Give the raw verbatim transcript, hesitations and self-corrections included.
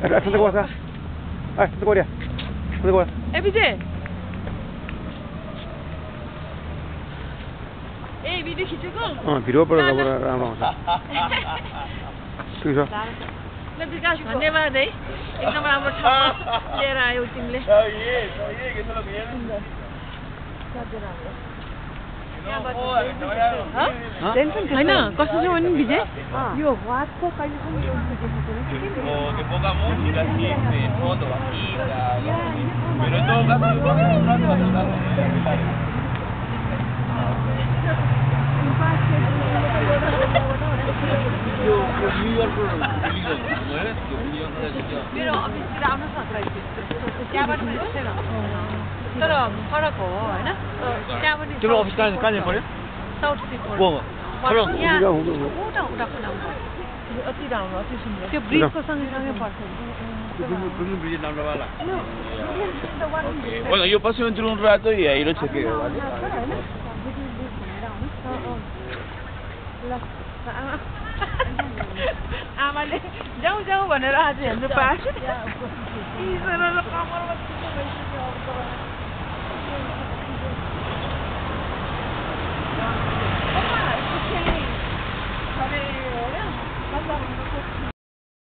손 들고 와서. 아, 손 들고 오랴. 손 들고 와. 에비제. ए video खिचेको अँ भिडियोबाट राम्रो राम्रो आउँछ ठिक छ ल विकास धन्यवाद है एकदम राम्रो ठाउँमा लिएर आयौ तिमीले हैन कस्तो छ भने विजय यो वाटको कहिले पनि मेरो अफिसतिर आउनु सक्छ त्यहाँबाट छैन तर फरक हो हैन त्यहाँबाट तिम्रो अफिस कहाँ कहाँ पर्यो साउथ स्ट्रिट हो फरक यहाँ उता उता कुनामा अति राम्रो अति सुन्दर त्यो ब्रिजको सँगै सँगै पर्छ कुन ब्रिज नाम वाला ओके यो पश्चिम जुलुन रातो हिरो छ के हो आमाले जाउँ जाउँ भनेर आज हेर्नु पाएछ